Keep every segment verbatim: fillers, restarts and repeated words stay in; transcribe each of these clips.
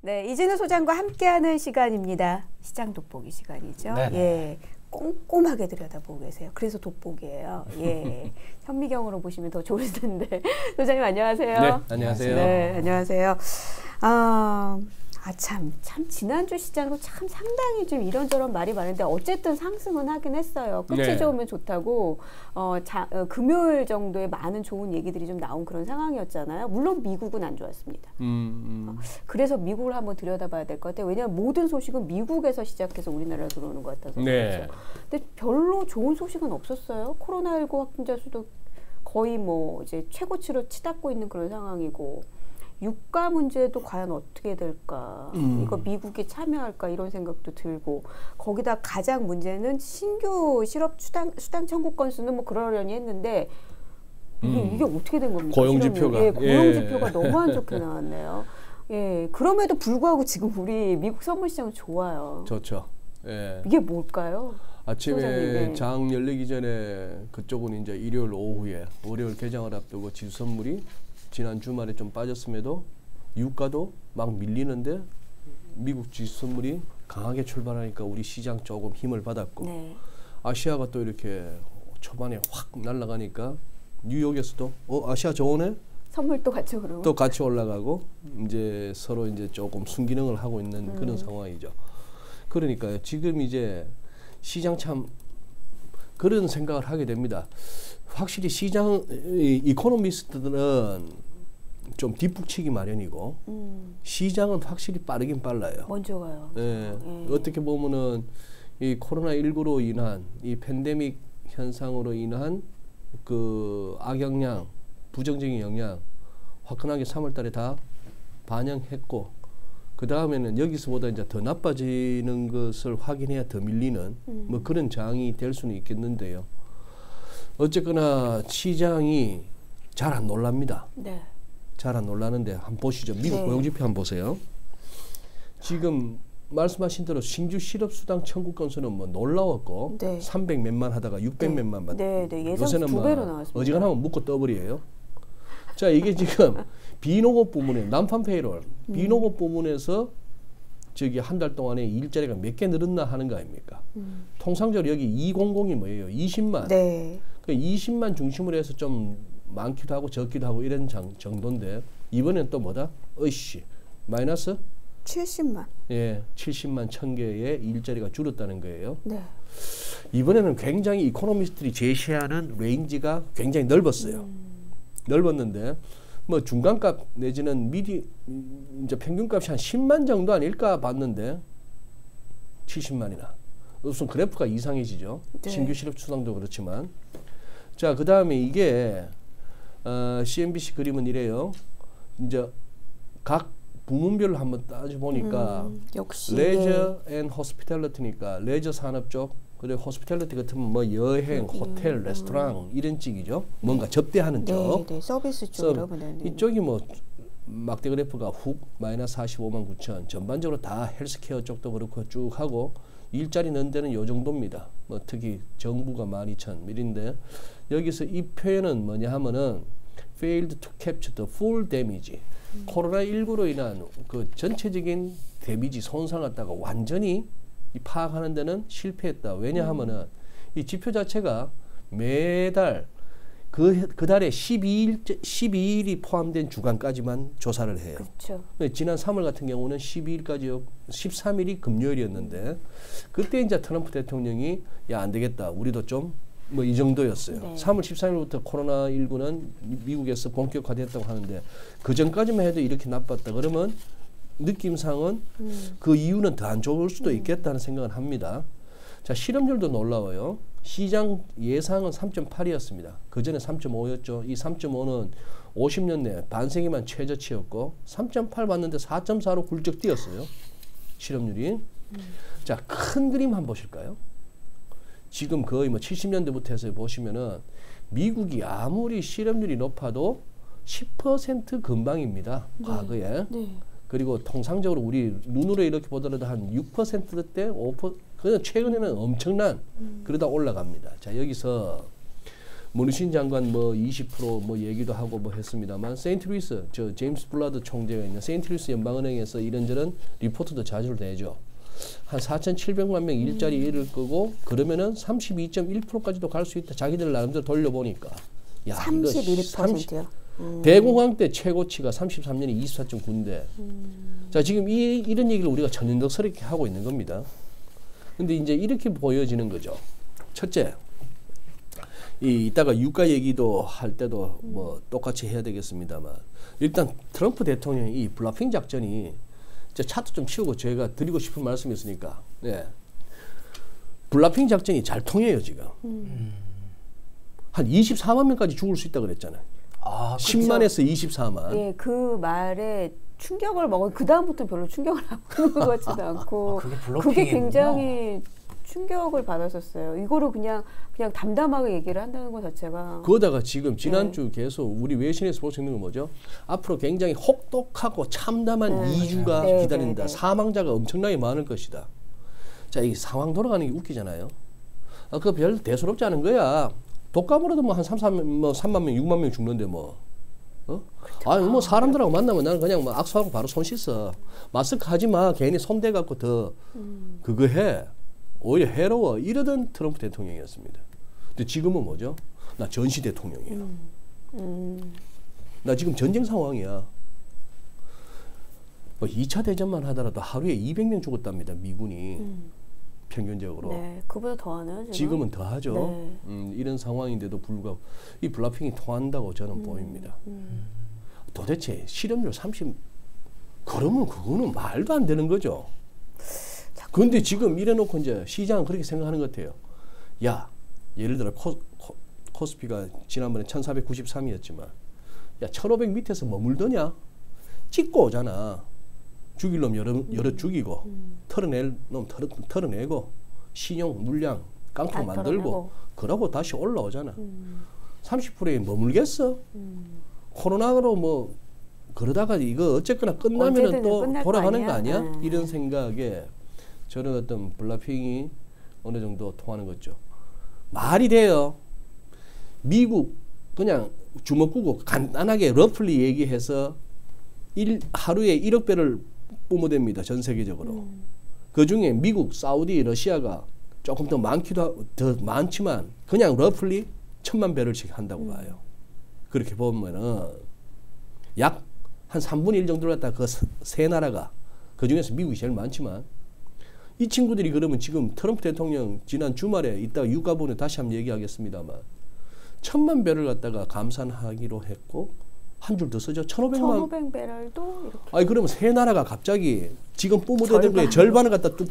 네, 이진우 소장과 함께하는 시간입니다. 시장 돋보기 시간이죠. 네네. 예, 꼼꼼하게 들여다보고 계세요. 그래서 돋보기예요. 예, 현미경으로 보시면 더 좋을 텐데. 소장님 안녕하세요. 네, 안녕하세요. 네, 안녕하세요. 아, 아 참, 참 지난주 시장도 참 상당히 좀 이런저런 말이 많은데 어쨌든 상승은 하긴 했어요. 끝이 네. 좋으면 좋다고 어, 자, 어, 금요일 정도에 많은 좋은 얘기들이 좀 나온 그런 상황이었잖아요. 물론 미국은 안 좋았습니다. 음, 음. 어, 그래서 미국을 한번 들여다봐야 될 것 같아요. 왜냐하면 모든 소식은 미국에서 시작해서 우리나라로 들어오는 것 같아서. 네. 그렇죠. 근데 별로 좋은 소식은 없었어요. 코로나십구 확진자 수도 거의 뭐 이제 최고치로 치닫고 있는 그런 상황이고. 유가 문제도 과연 어떻게 될까? 음. 이거 미국이 참여할까? 이런 생각도 들고 거기다 가장 문제는 신규 실업 수당, 수당 청구 건수는 뭐 그러려니 했는데 이게, 음. 이게 어떻게 된 겁니까? 고용 실업률. 지표가. 예, 고용 예. 지표가 너무 안 좋게 나왔네요. 예, 그럼에도 불구하고 지금 우리 미국 선물 시장은 좋아요. 좋죠. 예. 이게 뭘까요? 아침에 소장님, 네. 장 열리기 전에 그쪽은 이제 일요일 오후에 월요일 개장을 앞두고 지수 선물이 지난 주말에 좀 빠졌음에도 유가도 막 밀리는데 미국 지수 선물이 강하게 출발하니까 우리 시장 조금 힘을 받았고 네. 아시아가 또 이렇게 초반에 확 날아가니까 뉴욕에서도 어 아시아 좋으네 선물도 같이 오르고 또 같이 올라가고 이제 서로 이제 조금 순기능을 하고 있는 음. 그런 상황이죠. 그러니까 지금 이제 시장 참 그런 생각을 하게 됩니다. 확실히 시장 이, 이코노미스트들은 좀 뒷북치기 마련이고 음. 시장은 확실히 빠르긴 빨라요. 먼저 가요. 예, 예. 어떻게 보면은 이 코로나십구로 인한 이 팬데믹 현상으로 인한 그 악영향, 부정적인 영향 화끈하게 삼월 달에 다 반영했고 그 다음에는 여기서보다 이제 더 나빠지는 것을 확인해야 더 밀리는 음. 뭐 그런 장이 될 수는 있겠는데요. 어쨌거나 시장이 잘 안 놀랍니다. 네. 잘 안 놀라는데 한번 보시죠. 미국 네. 고용지표 한번 보세요. 지금 말씀하신 대로 신규 실업수당 청구 건수는 뭐 놀라웠고 네. 삼백 몇만 하다가 육백 네. 몇만 받. 네, 네. 예상 요새는 두 뭐 배로 나왔습니다. 어지간하면 묶고 더블이에요. 자 이게 지금 비농업 부문에 난판 페이롤 음. 비농업 부문에서 저기 한 달 동안에 일자리가 몇 개 늘었나 하는 거 아닙니까? 음. 통상적으로 여기 이백이 뭐예요? 이십만. 네. 그 이십만 중심으로 해서 좀 많기도 하고 적기도 하고 이런 장, 정도인데 이번엔 또 뭐다? 어이씨 마이너스? 칠십만. 예, 칠십만 천 개의 일자리가 줄었다는 거예요. 네. 이번에는 굉장히 이코노미스트들이 제시하는 레인지가 굉장히 넓었어요. 음. 넓었는데 뭐 중간값 내지는 미디 이제 평균값이 한 십만 정도 아닐까 봤는데 칠십만이나 우선 그래프가 이상해지죠. 네. 신규 실업 수당도 그렇지만 자 그 다음에 이게 어, 씨엔비씨 그림은 이래요. 이제 각 부문별로 한번 따져 보니까 음, 역시 레저 앤 호스피탈리티니까 레저 산업 쪽 그리고 호스피탈리티 같으면 뭐 여행, 음, 호텔, 음. 레스토랑 이런 쪽이죠. 뭔가 접대하는 쪽. 네, 네. 서비스 쪽이라고 보면 이쪽이 뭐 막대 그래프가 훅 마이너스 사십오만 구천 전반적으로 다 헬스케어 쪽도 그렇고 쭉 하고 일자리 넣는 데는 요 정도입니다. 뭐 특히 정부가 만 이천 밀인데 여기서 이 표현은 뭐냐 하면은 failed to capture the full damage. 음. 코로나십구로 인한 그 전체적인 데미지 손상을 갖다가 완전히 이 파악하는 데는 실패했다. 왜냐하면은 음. 이 지표 자체가 매달 그, 그 달에 십이 일, 십이 일이 포함된 주간까지만 조사를 해요. 그렇죠. 지난 삼월 같은 경우는 십이 일까지, 십삼 일이 금요일이었는데, 그때 이제 트럼프 대통령이, 야, 안 되겠다. 우리도 좀, 뭐 이 정도였어요. 네. 삼월 십삼 일부터 코로나십구는 미국에서 본격화됐다고 하는데, 그 전까지만 해도 이렇게 나빴다. 그러면 느낌상은 음. 그 이유는 더 안 좋을 수도 있겠다는 생각을 합니다. 자, 실업률도 놀라워요. 시장 예상은 삼 점 팔이었습니다. 그 전에 삼 점 오였죠. 이 삼 점 오는 오십 년 내 반세기만 최저치였고 삼 점 팔 봤는데 사 점 사로 훌쩍 뛰었어요. 실업률이. 음. 자, 큰 그림 한번 보실까요? 지금 거의 뭐 칠십 년대부터 해서 보시면은 미국이 아무리 실업률이 높아도 십 퍼센트 근방입니다. 네. 과거에. 네. 그리고 통상적으로 우리 눈으로 이렇게 보더라도 한 육 퍼센트대 오 퍼센트 그냥 최근에는 엄청난 음. 그러다 올라갑니다. 자 여기서 머누신 장관 뭐 이십 퍼센트 뭐 얘기도 하고 뭐 했습니다만 세인트루이스 저 제임스 블라드 총재가 있는 세인트루이스 연방은행에서 이런저런 리포트도 자주 내죠. 한 사천칠백만 명 일자리 잃을 거고 그러면은 삼십이 점 일 퍼센트까지도 갈 수 있다. 자기들 나름대로 돌려보니까. 야, 삼십일 퍼센트요. 음. 대공황 때 최고치가 삼십삼 년에 이십사 점 구인데 음. 자 지금 이, 이런 얘기를 우리가 전형적스럽게 하고 있는 겁니다. 근데 이제 이렇게 보여지는 거죠. 첫째, 이 이따가 유가 얘기도 할 때도 뭐 똑같이 해야 되겠습니다만 일단 트럼프 대통령이 이 블러핑 작전이 저 차트 좀 치우고 제가 드리고 싶은 말씀이 있으니까 네. 블러핑 작전이 잘 통해요 지금. 음. 한 이십사만 명까지 죽을 수 있다 그랬잖아요. 아, 십만에서 이십사만. 예, 그 말에 충격을 먹은 그 다음부터 별로 충격을 안 받는 것 같지도 않고 아, 그게, 그게 굉장히 충격을 받았었어요. 이거를 그냥 그냥 담담하게 얘기를 한다는 것 자체가. 그러다가 지금 지난주 네. 계속 우리 외신에서 볼 수 있는 건 뭐죠? 앞으로 굉장히 혹독하고 참담한 네. 이 주가 네, 기다린다. 네, 네. 사망자가 엄청나게 많을 것이다. 자, 이 상황 돌아가는 게 웃기잖아요. 아, 그거 별 대수롭지 않은 거야. 독감으로도 뭐 한 뭐 삼만 명, 육만 명 죽는데 뭐. 어? 아니 뭐 사람들하고 만나면 나는 그냥 뭐 악수하고 바로 손 씻어. 마스크 하지 마. 괜히 손대 갖고 더 음. 그거 해. 오히려 해로워. 이러던 트럼프 대통령이었습니다. 근데 지금은 뭐죠? 나 전시 대통령이야. 음. 음. 나 지금 전쟁 상황이야. 뭐 이 차 대전만 하더라도 하루에 이백 명 죽었답니다. 미군이. 음. 평균적으로. 네, 그보다 더 하나요? 지금? 지금은 더 하죠. 네. 음, 이런 상황인데도 불구하고 이 블러핑이 통한다고 저는 음, 보입니다. 음. 도대체 실업률 삼십 그러면 그거는 말도 안 되는 거죠. 그런데 지금 이래놓고 이제 시장은 그렇게 생각하는 것 같아요. 야, 예를 들어 코, 코, 코스피가 지난번에 천사백구십삼이었지만 야, 천오백 밑에서 머물더냐? 찍고 오잖아. 죽일 놈 여러, 여러 음. 죽이고 음. 털어낼 놈 털어, 털어내고 신용 물량 깡통 만들고 털어내고. 그러고 다시 올라오잖아. 음. 삼십 퍼센트에 머물겠어? 음. 코로나로 뭐 그러다가 이거 어쨌거나 끝나면은 또 돌아가는 거 아니야? 거 아니야? 음. 이런 생각에 저는 어떤 블러핑이 어느 정도 통하는 거죠. 말이 돼요. 미국 그냥 주먹 끄고 간단하게 러플리 얘기해서 일, 하루에 일억 배를 뿜어댑니다. 전 세계적으로. 음. 그중에 미국, 사우디, 러시아가 조금 더 많기도 하고 더 많지만 그냥 러플리 천만 배럴씩 한다고 음. 봐요. 그렇게 보면은 약 한 삼분의 일 정도를 갖다 그 세 나라가 그중에서 미국이 제일 많지만 이 친구들이 그러면 지금 트럼프 대통령 지난 주말에 이따가 유가 부분에 다시 한번 얘기하겠습니다만 천만 배를 갖다가 감산하기로 했고 한 줄 더 쓰죠. 천오백만. 천오백 배럴도 이렇게. 아니 그러면 세 나라가 갑자기 지금 뿜어대는 거에 절반을 갖다 뚝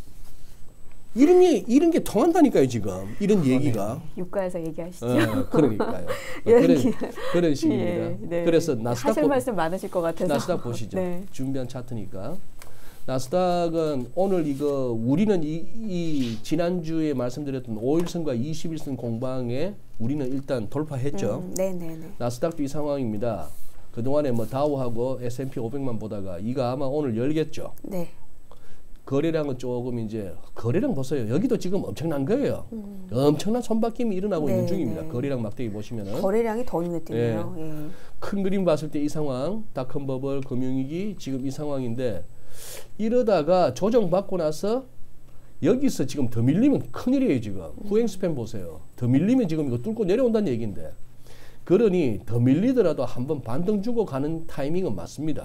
이런 게 이런 게 통한다니까요 지금 이런 얘기가. 유가에서 얘기하시죠. 어, 그러니까요. 그런, 그런 식입니다. 예, 네. 그래서 나스닥 하실 보, 말씀 많으실 것 같아서. 나스닥 보시죠. 네. 준비한 차트니까. 나스닥은 오늘 이거 우리는 이, 이 지난주에 말씀드렸던 오일선과 이십일선 공방에 우리는 일단 돌파했죠. 음, 네네네. 나스닥도 이 상황입니다. 그동안에 뭐 다우하고 에스 앤 피 오백만 보다가 이거 아마 오늘 열겠죠. 네. 거래량은 조금 이제 거래량 보세요. 여기도 지금 엄청난 거예요. 음. 엄청난 손바뀜이 일어나고 네, 있는 중입니다. 네. 거래량 막대기 보시면은 거래량이 더 눈에 띄네요. 예. 예. 큰 그림 봤을 때 이 상황, 닷컴 버블, 금융위기 지금 이 상황인데 이러다가 조정받고 나서 여기서 지금 더 밀리면 큰일이에요 지금. 음. 후행 스팬 보세요. 더 밀리면 지금 이거 뚫고 내려온다는 얘기인데 그러니 더 밀리더라도 한번 반등 주고 가는 타이밍은 맞습니다.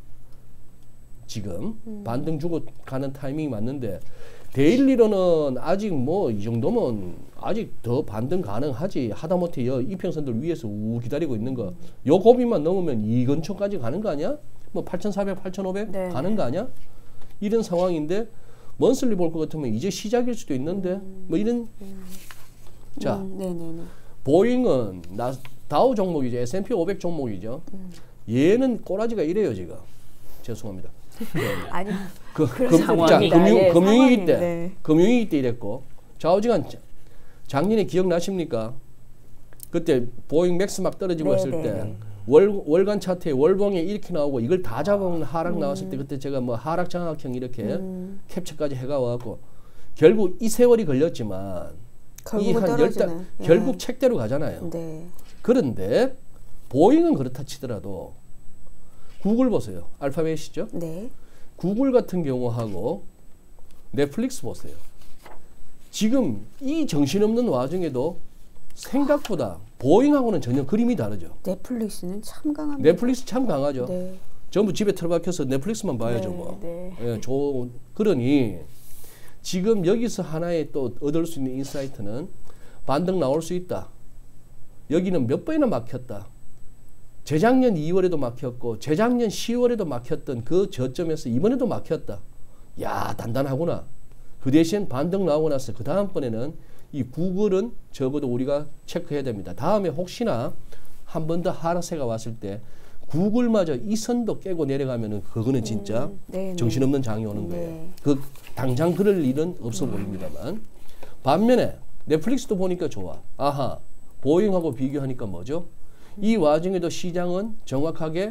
지금 음. 반등 주고 가는 타이밍이 맞는데 데일리로는 아직 뭐 이 정도면 아직 더 반등 가능하지. 하다못해 여 이평선들 위에서 우 기다리고 있는 거 요 고비만 넘으면 이 근처까지 가는 거 아니야? 뭐 팔천사백, 팔천오백 네. 가는 거 아니야? 이런 상황인데 먼슬리 볼 것 같으면 이제 시작일 수도 있는데 음. 뭐 이런 음. 자 음, 네네네. 보잉은 나, 다우 종목이죠. 에스 앤 피 오백 종목이죠. 음. 얘는 꼬라지가 이래요 지금. 죄송합니다. 아니 그, 그 상황이 금융 예, 금융위기 때 네. 금융위기 때 이랬고 좌우지간 작년에 기억나십니까? 그때 보잉 맥스 막 떨어지고 네, 했을 네, 때 네. 월, 월간 차트에 월봉에 이렇게 나오고 이걸 다 잡아먹는 하락 음. 나왔을 때 그때 제가 뭐 하락 장악형 이렇게 음. 캡처까지 해가 와갖고 결국 이 세월이 걸렸지만 이 한 열 달 예. 결국 책대로 가잖아요. 네. 그런데 보잉은 그렇다 치더라도 구글 보세요. 알파벳이죠. 네. 구글 같은 경우하고 넷플릭스 보세요. 지금 이 정신없는 와중에도 생각보다 보잉하고는 전혀 그림이 다르죠. 넷플릭스는 참 강합니다. 넷플릭스 참 강하죠. 네. 전부 집에 틀어박혀서 넷플릭스만 봐야죠. 네, 뭐. 네. 예, 좋은 그러니 지금 여기서 하나의 또 얻을 수 있는 인사이트는 반등 나올 수 있다. 여기는 몇 번이나 막혔다. 재작년 이월에도 막혔고 재작년 시월에도 막혔던 그 저점에서 이번에도 막혔다. 야, 단단하구나. 그 대신 반등 나오고 나서 그 다음번에는 이 구글은 적어도 우리가 체크해야 됩니다. 다음에 혹시나 한 번 더 하락세가 왔을 때 구글마저 이 선도 깨고 내려가면은 그거는 진짜 음, 네, 정신없는 장이 오는 거예요. 네. 그 당장 그럴 일은 없어 음. 보입니다만 반면에 넷플릭스도 보니까 좋아. 아하, 보잉하고 비교하니까 뭐죠? 이 와중에도 시장은 정확하게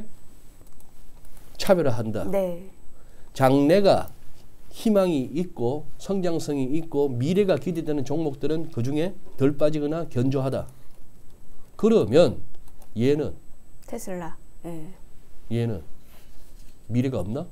차별화한다. 네. 장래가 희망이 있고 성장성이 있고 미래가 기대되는 종목들은 그중에 덜 빠지거나 견조하다. 그러면 얘는 테슬라. 네. 얘는 미래가 없나?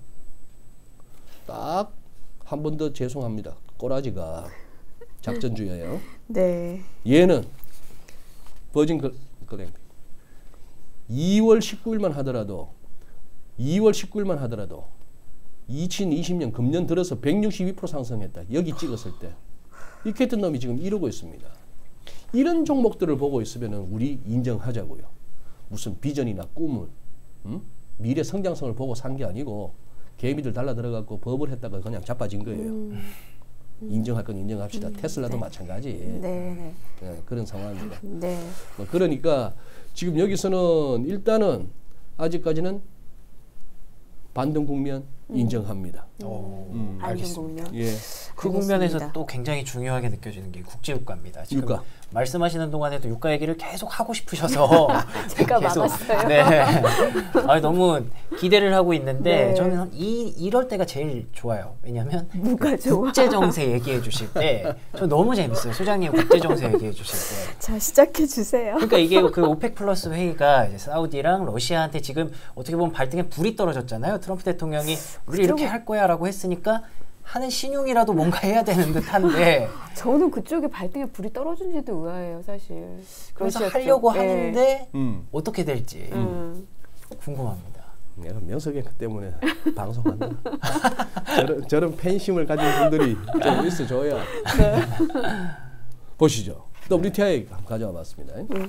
딱 한 번 더 죄송합니다. 꼬라지가 작전주의예요. 네. 얘는 버진 글램 이월 십구일만 하더라도 이월 십구일만 하더라도 이천이십 년 금년 들어서 백육십이 퍼센트 상승했다. 여기 찍었을 때 이렇게 했던 놈이 지금 이러고 있습니다. 이런 종목들을 보고 있으면 우리 인정하자고요. 무슨 비전이나 꿈을 음? 미래 성장성을 보고 산 게 아니고 개미들 달라 들어갔고 법을 했다가 그냥 자빠진 거예요. 음. 인정할 건 인정합시다. 음, 테슬라도 네. 마찬가지. 네, 네. 네, 그런 상황입니다. 네. 뭐 그러니까 지금 여기서는 일단은 아직까지는 반등 국면 음. 인정합니다. 오, 음. 반등 국면. 예. 그 국면에서 또 굉장히 중요하게 느껴지는 게 국제유가입니다. 지금 유가. 말씀하시는 동안에도 유가 얘기를 계속 하고 싶으셔서 제가 계속, 막았어요. 네. 아니, 너무 기대를 하고 있는데 네. 저는 이 이럴 때가 제일 좋아요. 왜냐하면 뭐가 좋아? 국제 정세 얘기해 주실 때 저 너무 재밌어요. 소장님 국제 정세 얘기해 주실 때. 자, 시작해 주세요. 그러니까 이게 그 오펙 플러스 회의가 이제 사우디랑 러시아한테 지금 어떻게 보면 발등에 불이 떨어졌잖아요. 트럼프 대통령이 우리 이렇게 할 거야라고 했으니까 하는 신용이라도 뭔가 해야 되는 듯한데 저는 그쪽에 발등에 불이 떨어진지도 의아해요, 사실. 그래서 하려고 쪽. 하는데 네. 음. 어떻게 될지 음. 궁금합니다. 내가 명석이 때문에 방송한다. 저런, 저런 팬심을 가진 분들이 좀 있어줘야. 네. 보시죠. 더블유티아이 가져와 봤습니다. 음.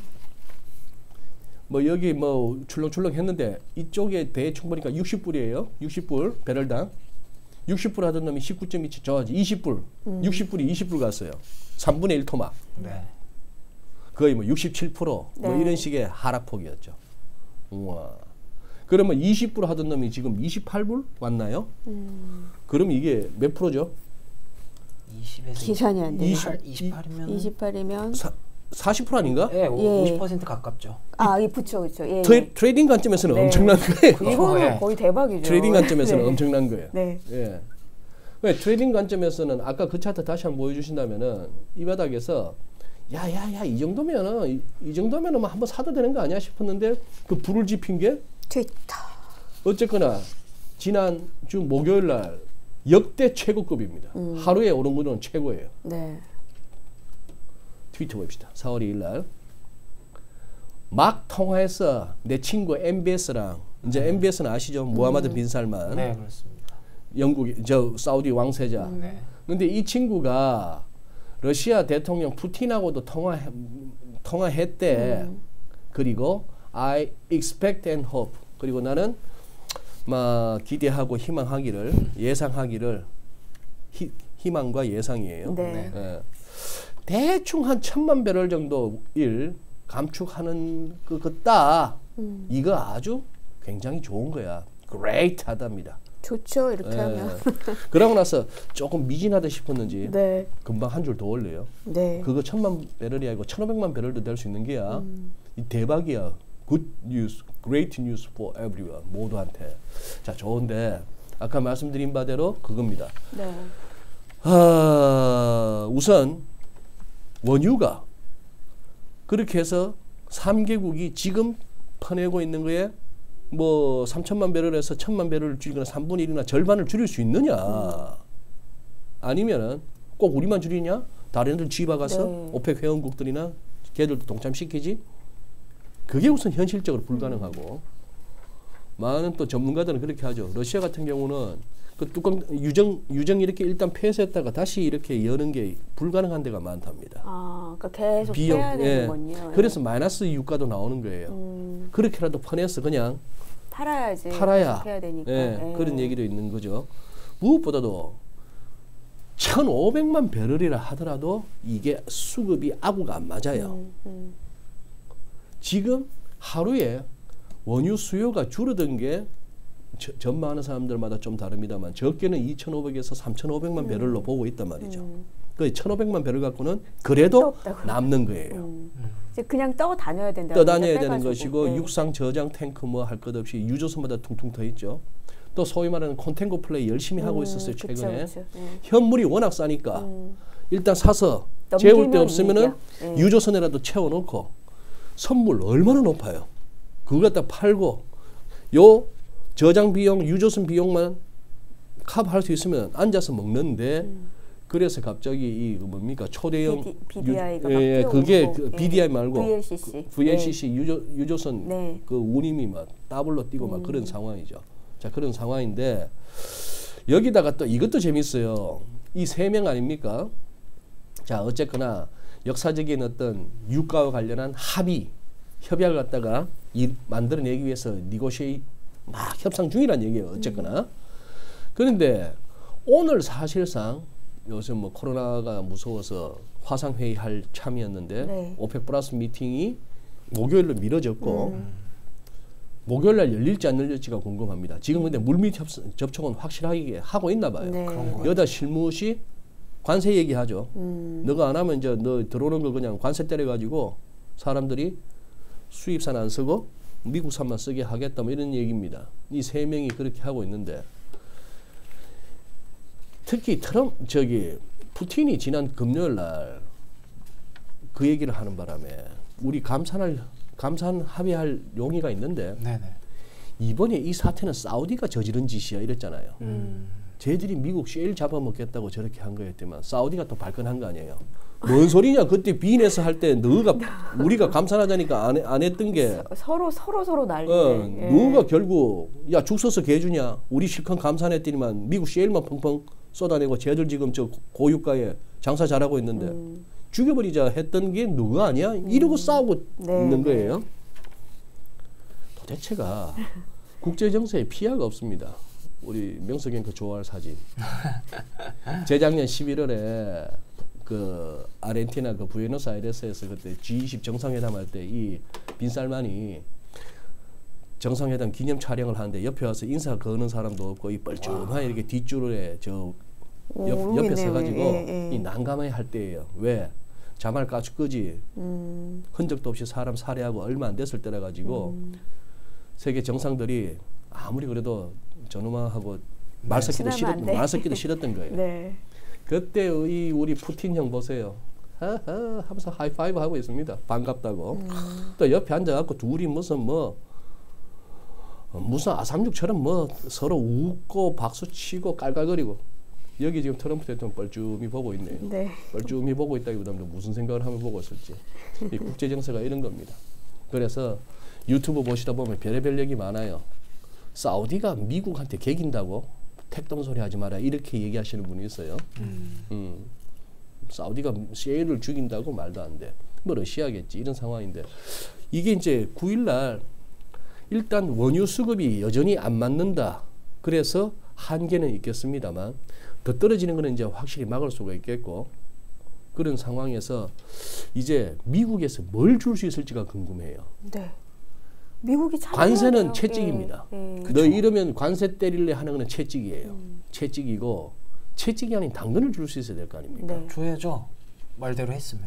뭐 여기 뭐 출렁출렁 했는데 이쪽에 대충 보니까 육십 불이에요. 육십 불 배럴당. 육십 불 하던 놈이 십구 점 이칠, 저 이십 불, 음. 육십 불이 이십 불 갔어요. 삼분의 일 토막. 네. 거의 뭐 육십칠 퍼센트 네. 뭐 이런 식의 하락폭이었죠. 우와. 그러면 이십 불 하던 놈이 지금 이십팔 불 왔나요? 음. 그럼 이게 몇 프로죠? 이십에서 계산이 안 돼요. 이십팔이면 이십팔이면 사십 퍼센트 아닌가? 네, 오십 퍼센트 가깝죠. 아, 예, 그렇죠, 그렇죠. 예, 트레, 트레이딩 관점에서는 네. 엄청난 거예요. 이거는 거의 대박이죠. 트레이딩 관점에서는 네. 엄청난 거예요. 네. 예. 왜 트레이딩 관점에서는 아까 그 차트 다시 한번 보여주신다면은 이 바닥에서 야야야 이 정도면은 이, 이 정도면은 뭐 한번 사도 되는 거 아니야 싶었는데 그 불을 지핀 게 트위터. 어쨌거나 지난 주 목요일 날 역대 최고급입니다. 음. 하루에 오른 거는 최고예요. 네. 트위터 봅시다. 사월 이일 날 막 통화해서 내 친구 엠비에스랑 이제 음. 엠비에스는 아시죠? 음. 무하마드 빈 살만. 네, 그렇습니다. 영국 저 사우디 왕세자. 음. 네. 근데 이 친구가 러시아 대통령 푸틴하고도 통화 통화했대. 음. 그리고 I expect and hope. 그리고 나는 막 기대하고 희망하기를 예상하기를 희, 희망과 예상이에요. 네. 예. 대충 한 천만 배럴 정도 일 감축하는 그 그따 음. 이거 아주 굉장히 좋은 거야. great 하답니다. 좋죠, 이렇게 예. 하면. 그러고 나서 조금 미진하다 싶었는지 네. 금방 한 줄 더 올려요. 네. 그거 천만 배럴이 아니고 천오백만 배럴도 될 수 있는 게야. 음. 이 대박이야. good news, great news for everyone. 모두한테. 자, 좋은데 아까 말씀드린 바대로 그겁니다. 네. 아, 우선 원유가 그렇게 해서 삼 개국이 지금 퍼내고 있는 거에 뭐 삼천만 배럴에서 천만 배럴을 줄이거나 삼분의 일이나 절반을 줄일 수 있느냐. 음. 아니면은 꼭 우리만 줄이냐? 다른 애들 쥐박아서 네. 오펙 회원국들이나 걔들도 동참시키지? 그게 우선 현실적으로 불가능하고 음. 많은 또 전문가들은 그렇게 하죠. 러시아 같은 경우는 그 뚜껑 유정 유정 이렇게 일단 폐쇄했다가 다시 이렇게 여는 게 불가능한 데가 많답니다. 아, 그러니까 계속 비용, 빼야 되는군요. 예. 그래서 마이너스 유가도 나오는 거예요. 음. 그렇게라도 퍼내서 그냥 팔아야지. 팔아야 해야 되니까. 예. 예. 그런 얘기도 있는 거죠. 무엇보다도 천오백만 배럴이라 하더라도 이게 수급이 아구가 안 맞아요. 음, 음. 지금 하루에 원유 수요가 줄어든 게 저, 전망하는 사람들마다 좀 다릅니다만 적게는 이천오백에서 삼천오백만 음. 배럴로 보고 있단 말이죠. 음. 그 천오백만 배럴 갖고는 그래도 남는 거예요. 음. 이제 그냥 떠 다녀야 된다. 떠 다녀야 되는 것이고 네. 육상 저장 탱크 뭐 할 것 없이 유조선마다 퉁퉁 터 있죠. 또 소위 말하는 콘텐고 플레이 열심히 음, 하고 있었어요. 최근에. 그쵸, 그쵸. 네. 현물이 워낙 싸니까 음. 일단 사서 재울 데 없으면은 네. 유조선에라도 채워놓고 선물 얼마나 높아요. 그거 갖다 팔고 요 저장 비용, 유조선 비용만 커버할 수 있으면 앉아서 먹는데 음. 그래서 갑자기 이 뭡니까 초대형 비디아이가 유, 예, 그게 그 예. 비디아이 말고 브이엘씨씨, 그 브이엘씨씨 네. 유조 유조선 네. 그 운임이 막 더블로 뛰고 음. 막 그런 상황이죠. 자 그런 상황인데 여기다가 또 이것도 재밌어요. 이 세 명 아닙니까? 자 어쨌거나 역사적인 어떤 유가와 관련한 합의 협약을 갖다가 이, 만들어내기 위해서 니고시에이 막 협상 중이란 얘기예요. 어쨌거나. 음. 그런데 오늘 사실상 요즘 뭐 코로나가 무서워서 화상회의 할 참이었는데 네. 오펙 플러스 미팅이 목요일로 미뤄졌고 음. 목요일 날 열릴지 안 열릴지가 궁금합니다. 지금 근데 물밑 협상, 접촉은 확실하게 하고 있나 봐요. 네. 여기다 실무시 관세 얘기하죠. 음. 너가 안 하면 이제 너 들어오는 거 그냥 관세 때려가지고 사람들이 수입산 안 쓰고 미국산만 쓰게 하겠다 뭐 이런 얘기입니다. 이 세 명이 그렇게 하고 있는데 특히 트럼 저기 푸틴이 지난 금요일 날 그 얘기를 하는 바람에 우리 감산할 감산 합의할 용의가 있는데 네네. 이번에 이 사태는 사우디가 저지른 짓이야 이랬잖아요. 음. 쟤들이 미국 셰일 잡아먹겠다고 저렇게 한 거였지만 사우디가 또 발끈한 거 아니에요. 뭔 소리냐? 그때 비엔에서 할 때 너가 우리가 감산하자니까 안, 안 했던 게 서로 서로 서로 난리. 어, 예. 너가 결국 야 죽 써서 개주냐? 우리 실컷 감산했더니만 미국 셰일만 펑펑 쏟아내고 쟤들 지금 저 고유가에 장사 잘하고 있는데 음. 죽여버리자 했던 게 너가 아니야? 이러고 음. 싸우고 네. 있는 거예요. 도대체가 국제 정세에 피해가 없습니다. 우리 명석이 그 좋아할 사진. 재작년 십일월에 그 아르헨티나 그 부에노스아이레스에서 그때 지 이십 정상회담 할 때 이 빈살만이 정상회담 기념 촬영을 하는데 옆에 와서 인사 거는 사람도 없고 이 뻘쭘한 이렇게 뒷줄에 저 옆, 옆에 서가지고 예, 예. 이 난감해 할 때예요. 왜? 자말 까죽 끄지. 음. 흔적도 없이 사람 살해하고 얼마 안 됐을 때라 가지고 음. 세계 정상들이 아무리 그래도 저놈하고 말 섞기도 네, 싫었 말 섞기도 싫었던 거예요. 네. 그때 이 우리 푸틴 형 보세요. 하하 하면서 하이파이브 하고 있습니다. 반갑다고. 음. 또 옆에 앉아갖고 둘이 무슨 뭐 무슨 아삼육처럼 뭐 서로 웃고 박수 치고 깔깔거리고 여기 지금 트럼프 대통령 뻘쭘히 보고 있네요. 네. 뻘쭘히 보고 있다기보다는 무슨 생각을 하면 보고 있을지. 이 국제 정세가 이런 겁니다. 그래서 유튜브 보시다 보면 별의별 얘기 많아요. 사우디가 미국한테 개긴다고 택동 소리 하지 마라 이렇게 얘기하시는 분이 있어요. 음. 음. 사우디가 셰일을 죽인다고 말도 안 돼. 뭐 러시아겠지 이런 상황인데 이게 이제 구일 날 일단 원유 수급이 여전히 안 맞는다. 그래서 한계는 있겠습니다만 더 떨어지는 거는 이제 확실히 막을 수가 있겠고 그런 상황에서 이제 미국에서 뭘 줄 수 있을지가 궁금해요. 네. 미국이 관세는 채찍입니다. 예, 예. 너 이러면 관세 때릴래 하는 거는 채찍이에요. 음. 채찍이고 채찍이 아닌 당근을 줄 수 있어야 될 거 아닙니까? 네. 줘야죠. 말대로 했으면.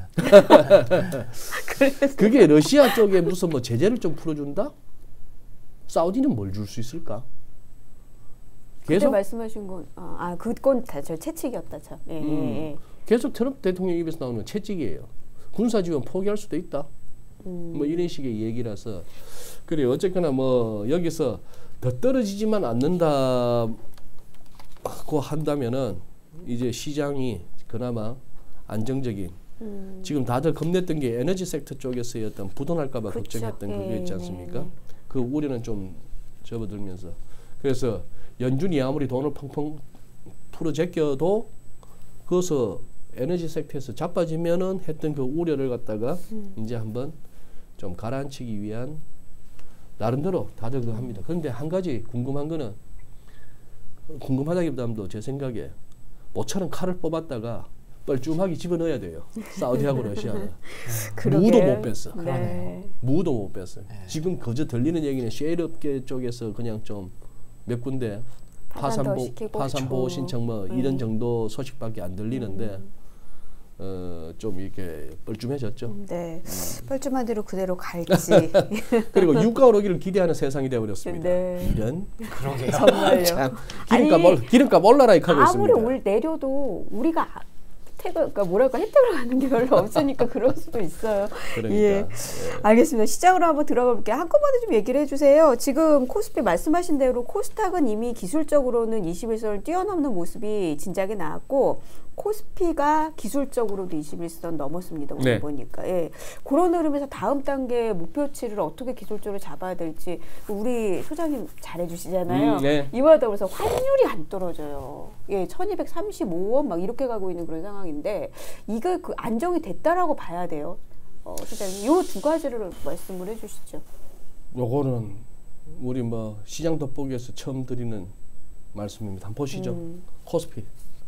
그게 러시아 쪽에 무슨 뭐 제재를 좀 풀어준다? 사우디는 뭘 줄 수 있을까? 계속 말씀하신 건 아 그건 다 저 채찍이었다 참. 예, 음. 예, 예. 계속 트럼프 대통령 입에서 나오는 건 채찍이에요. 군사 지원 포기할 수도 있다. 음. 뭐 이런 식의 얘기라서 그래 어쨌거나 뭐 여기서 더 떨어지지만 않는다고 한다면은 이제 시장이 그나마 안정적인 음. 지금 다들 겁냈던 게 에너지 섹터 쪽에서의 어떤 부도날까봐 걱정했던 네, 그게 있지 않습니까? 네. 그 우려는 좀 접어들면서 그래서 연준이 아무리 돈을 펑펑 풀어 제껴도 그것을 에너지 섹터에서 자빠지면은 했던 그 우려를 갖다가 음. 이제 한번 좀 가라앉히기 위한 나름대로 다들 그 합니다. 그런데 한 가지 궁금한 거는 궁금하다기보다도 제 생각에 모처럼 칼을 뽑았다가 뻘쭘하게 집어넣어야 돼요. 사우디하고 러시아는 무도 못 뺐어. 네. 무도 못 뺐어요. 네. 지금 그저 들리는 얘기는 셰일 업계 쪽에서 그냥 좀 몇 군데 파산보 파산보호 신청 뭐 음. 이런 정도 소식밖에 안 들리는데 음. 어, 좀 이렇게 뻘쭘해졌죠. 네, 음. 뻘쭘한 대로 그대로 갈지. 그리고 유가 오르기를 기대하는 세상이 되어버렸습니다. 네. 이런. 그러게요. 정말요. 참, 기름값 올 기름값 올라라 하고 있습니다. 아무리 올 내려도 우리가 혜택을, 그러니까 뭐랄까 혜택을 받는 게 별로 없으니까 그럴 수도 있어요. 그러니까. 예. 예. 알겠습니다. 시장으로 한번 들어가 볼게요. 한꺼번에 좀 얘기를 해주세요. 지금 코스피 말씀하신 대로 코스닥은 이미 기술적으로는 이십일 선을 뛰어넘는 모습이 진작에 나왔고 코스피가 기술적으로도 이십일 선 넘었습니다. 오늘 네. 보니까. 예. 그런 흐름에서 다음 단계 목표치를 어떻게 기술적으로 잡아야 될지 우리 소장님 잘해주시잖아요. 음, 네. 이와 더불어서 환율이 안 떨어져요. 예, 천이백삼십오 원 막 이렇게 가고 있는 그런 상황인데 이거 그 안정이 됐다라고 봐야 돼요. 어, 소장님, 요 두 가지를 말씀을 해주시죠. 요거는 우리 뭐 시장 돋보기에서 처음 드리는 말씀입니다. 한번 보시죠. 음. 코스피.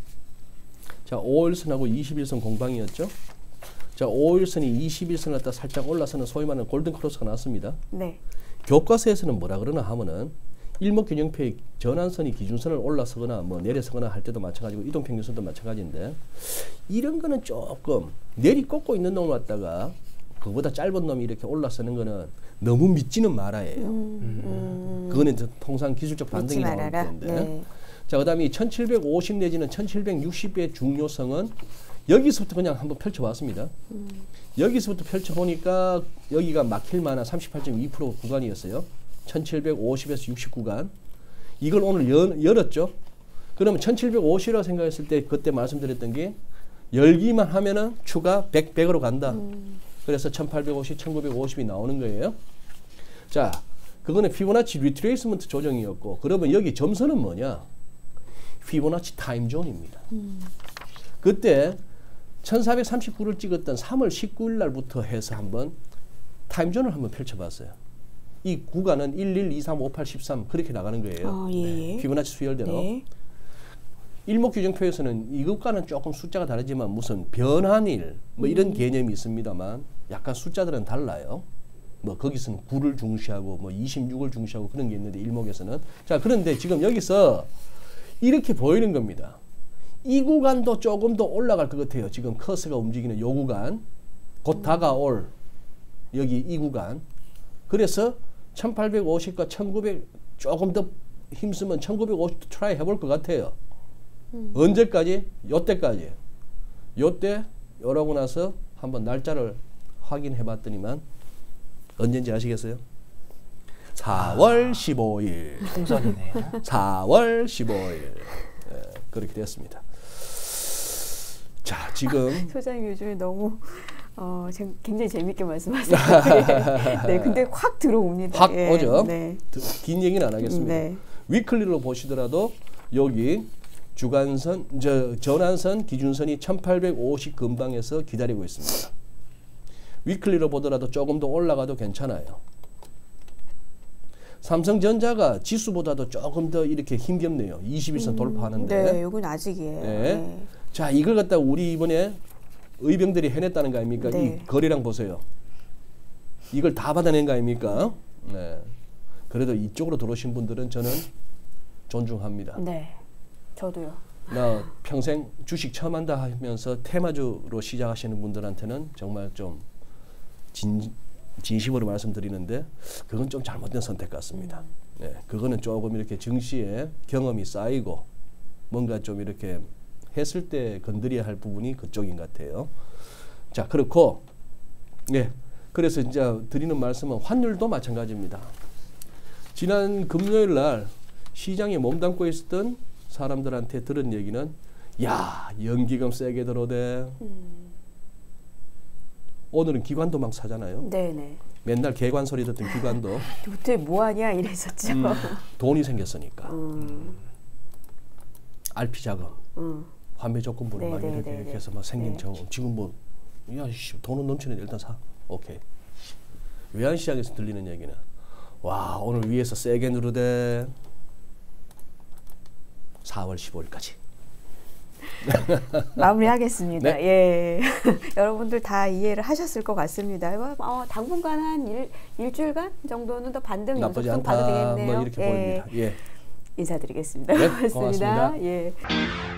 자, 오일 선하고 이십일 선 공방이었죠. 자, 오일 선이 이십일 선 갖다 살짝 올라서는 소위 말하는 골든 크로스가 나왔습니다. 네. 교과서에서는 뭐라 그러나 하면은 일목균형표의 전환선이 기준선을 올라서거나 뭐 내려서거나 할 때도 마찬가지고 이동평균선도 마찬가지인데 이런 거는 조금 내리 꽂고 있는 놈을 갖다가 그보다 짧은 놈이 이렇게 올라서는 거는 너무 믿지는 말아예요. 음, 음. 그거는 통상 기술적 반등이 나오는 건데. 네. 자, 그 다음에 천칠백오십 내지는 천칠백육십의 중요성은 여기서부터 그냥 한번 펼쳐봤습니다. 음. 여기서부터 펼쳐보니까 여기가 막힐 만한 삼십팔 점 이 퍼센트 구간이었어요. 천칠백오십에서 육십 구간. 이걸 오늘 연, 열었죠. 그러면 천칠백오십이라고 생각했을 때 그때 말씀드렸던 게 열기만 하면은 추가 백, 백으로 간다. 음. 그래서 천팔백오십, 천구백오십이 나오는 거예요. 자, 그거는 피보나치 리트레이스먼트 조정이었고 그러면 여기 점선은 뭐냐? 피보나치 타임존입니다. 음. 그때 천사백삼십구를 찍었던 삼월 십구일 날부터 해서 한번 타임존을 한번 펼쳐봤어요. 이 구간은 일, 일, 이, 삼, 오, 팔, 십삼 그렇게 나가는 거예요. 아, 예. 네. 피보나치 수열대로. 네. 일목규정표에서는 이것과는 조금 숫자가 다르지만 무슨 변환일 뭐 이런 음. 개념이 있습니다만 약간 숫자들은 달라요. 뭐 거기서는 구를 중시하고 뭐 이십육을 중시하고 그런 게 있는데 일목에서는. 자, 그런데 지금 여기서 이렇게 보이는 겁니다. 이 구간도 조금 더 올라갈 것 같아요. 지금 커서가 움직이는 요 구간 곧 음. 다가올 여기 이 구간. 그래서 천팔백오십과 천구백 조금 더 힘쓰면 천구백오십도 트라이 해볼 것 같아요. 음. 언제까지? 요때까지. 요때 요러고 나서 한번 날짜를 확인해 봤더니만 언제인지 아시겠어요? 사월 십오일. 풍선이네요. 사월 십오일. 예, 그렇게 됐습니다. 자, 지금 소장님 요즘에 너무 어, 굉장히 재밌게 말씀하세요. 네, 근데 확 들어옵니다. 확 예, 오죠. 네. 긴 얘기는 안 하겠습니다. 네. 위클리로 보시더라도 여기 주간선, 저 전환선, 기준선이 천팔백오십 근방에서 기다리고 있습니다. 위클리로 보더라도 조금 더 올라가도 괜찮아요. 삼성전자가 지수보다도 조금 더 이렇게 힘겹네요. 이십일 선 음, 돌파하는데. 네, 이건 아직이에요. 네. 네. 자, 이걸 갖다 우리 이번에 의병들이 해냈다는 거 아닙니까? 네. 이 거래량 보세요. 이걸 다 받아낸 거 아닙니까? 네. 그래도 이쪽으로 들어오신 분들은 저는 존중합니다. 네, 저도요. 나 평생 주식 처음 한다 하면서 테마주로 시작하시는 분들한테는 정말 좀 진, 진심으로 말씀드리는데 그건 좀 잘못된 선택 같습니다. 네, 그거는 조금 이렇게 증시에 경험이 쌓이고 뭔가 좀 이렇게 했을 때 건드려야 할 부분이 그쪽인 것 같아요. 자, 그렇고 네. 그래서 이제 드리는 말씀은 환율도 마찬가지입니다. 지난 금요일 날 시장에 몸담고 있었던 사람들한테 들은 얘기는 야, 연기금 세게 들어오대. 음. 오늘은 기관도 막 사잖아요. 네네. 맨날 개관 소리 듣던 기관도 도대체 뭐하냐 이랬었죠. 음, 돈이 생겼으니까. 음. 알피 자금, 음. 환매 조건부를 막 이렇게, 이렇게 해서 막 생긴 네. 지금 뭐 야, 씨, 돈은 넘치는데 일단 사. 오케이. 외환시장에서 들리는 얘기는 와, 오늘 위에서 세게 누르대. 사월 십오일까지. 마무리하겠습니다. 네? 예, 여러분들 다 이해를 하셨을 것 같습니다. 어, 당분간 한 일, 일주일간 정도는 더 반등 연속 봐도 되겠네요. 뭐 이렇게 예. 보입니다. 예. 인사드리겠습니다. 네, 고맙습니다. 고맙습니다. 예.